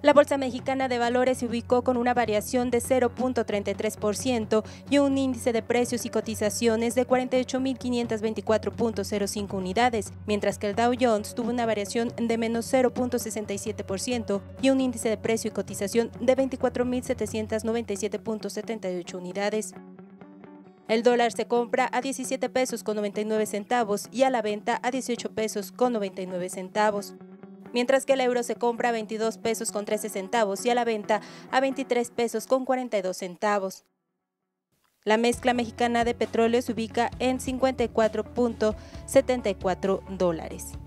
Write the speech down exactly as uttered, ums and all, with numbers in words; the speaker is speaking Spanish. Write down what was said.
La Bolsa Mexicana de Valores se ubicó con una variación de cero punto treinta y tres por ciento y un índice de precios y cotizaciones de cuarenta y ocho mil quinientos veinticuatro punto cero cinco unidades, mientras que el Dow Jones tuvo una variación de menos cero punto sesenta y siete por ciento y un índice de precio y cotización de veinticuatro mil setecientos noventa y siete punto setenta y ocho unidades. El dólar se compra a diecisiete pesos con noventa y nueve centavos y a la venta a dieciocho pesos con noventa y nueve centavos. Mientras que el euro se compra a veintidós pesos con trece centavos y a la venta a veintitrés pesos con cuarenta y dos centavos. La mezcla mexicana de petróleo se ubica en cincuenta y cuatro punto setenta y cuatro dólares.